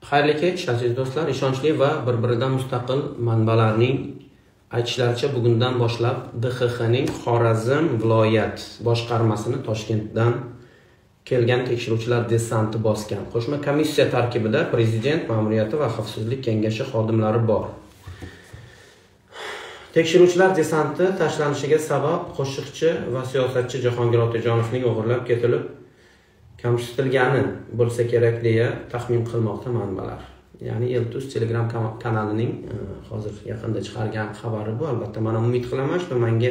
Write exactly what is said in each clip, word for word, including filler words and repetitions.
Xayrli kech, aziz do'stlar, ishonchli va bir-biridan mustaqil manbalarning aytishlaricha bugundan boshlab D X Xning Xorazm viloyat boshqarmasini Toshkentdan kelgan tekshiruvchilar desanti bosgan. Qo'shma komissiya tarkibida prezident ma'muriyati va xavfsizlik kengashi xodimlari bor. Tekshiruvchilar desanti tashlanishiga sabab qo'shiqchi va siyosatchi Jahongir Otajonovning o'g'irlab ketilib kamsitilgani bo'lsa kerak deya taxmin qilmoqda manbalar. Ya'ni Eltus Telegram kanalining hozir yaqinda chiqargan xabari bu. Albatta, men umid qilaman shu menga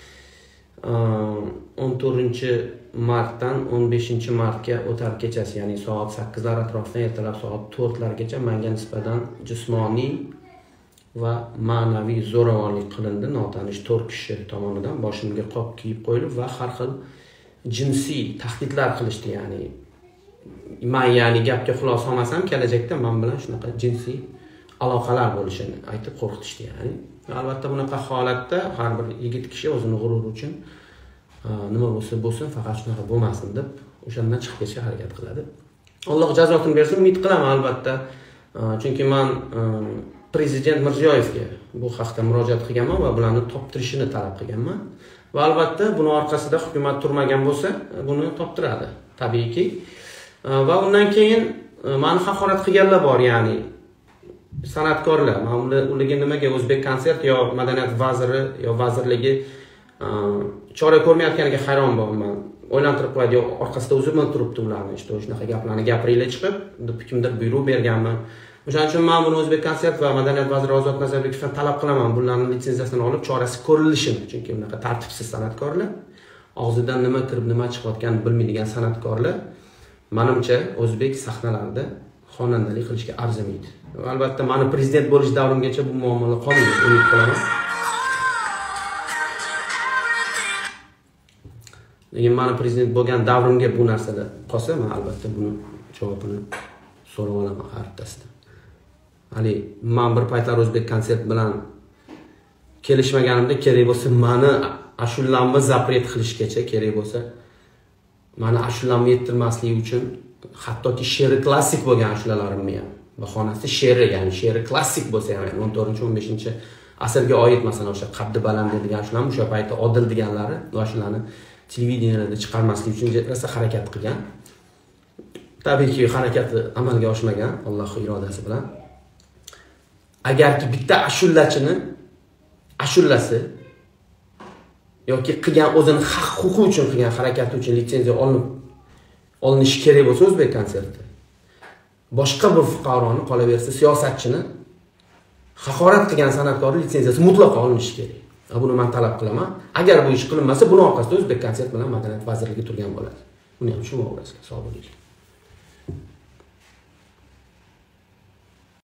o'n to'rtinchi martdan o'n beshinchi martga o'tar kechasi, ya'ni soat sakkizlar atrofidan ertalab soat to'rtlargacha menga nisbatan jismoniy va ma'naviy zo'ravonlik qilindi. Notanish to'rt kishi tomonidan boshimga qop kiyib qo'yilib va har xil jinsiy tahdidlar qilishdi. Ya'ni men ya'ni gapga quloq solmasam kelajakda men bilan shunaqa jinsiy aloqalar bo'lishini aytib qo'rqitishdi. Ya'ni albatta bunaqa holatda har bir yigit kishi o'zini g'ururi uchun nima bo'lsa bo'lsin, faqat shunaqa bo'lmasin deb o'shandan chiqib ketishga harakat qiladi. Alloh jazosini bersin, umid qilaman albatta. Chunki men prezident Mirziyoyevga bu haqda murojaat qilganman va bularni toptirishini talab qilganman. Va albatta buni orqasida hukumat turmagan bo'lsa, buni toptiradi, tabiiyki. Va undan keyin meni haqorat qilganlar bor, ya'ni san'atkorlar. Men ularga nimaga O'zbek konsert yo madaniyat vaziri yo vazirligi chora ko'rmayotganiga hayron bo'laman. O'ylantirib qo'yadi, orqasida o'zim turibdi ularni, işte shunaqa gaplarni gapiringlar chiqib, deb kimdir buyruq berganmi? O'shaning uchun men buni O'zbek konsert va madaniyat vaziri Ozod Nazarbekovdan talab qilaman, bularning litsenziyasini olib chorasi ko'rilishini. Chunki bunaqa tartibsiz san'atkorlar, og'zidan nima kirib nima chiqayotganini bilmaydigan san'atkorlar menimcha o'zbek sahnalarida xonandalik qilishga arzimaydi. Va albatta meni prezident bo'lish davrimgacha bu muammolar qolmaydi, umid qilaman. Lekin meni prezident bo'lgan davrimga bu narsalar qolsa, men albatta buni javobini so'rab olaman xaritasida. Hali men bir paytlar O'zbek konsert bilan kelishmaganimda kerak bo'lsa meni ashulamni zapret qilishgacha, kerak bo'lsa meni ashulamni yettirmaslik uchun hattoki she'ri klassik bo'lgan ashulalarimni ham bahonasi she'ri, ya'ni she'ri klassik bo'lsa ham o'n to'rtinchi o'n beshinchi asrga oid, masalan o'sha qaddi baland degan ashulam o'sha paytda Odil deganlari va shularni televideniyada chiqarmaslik uchun rosa harakat qilgan. Tabiiyki harakati amalga oshmagan Allohning irodasi bilan. Agarki bitta ashulachini ashulasi yoki qilgan o'zini haq huquqi uchun qilgan harakati uchun litsenziya olinib olinishi kerak bo'lsa O'zbek konserti, boshqa bir fuqaroni qolaversa siyosatchini haqorat qilgan san'atkorning litsenziyasi mutlaqo olinishi kerak. Buni men talab qilaman. Agar bu ish qilinmasa, buni orqasida O'zbek konsert bilan madaniyat vazirligi turgan bo'ladi. Buni ham tushunib olasizlar, sog' bo'linglar.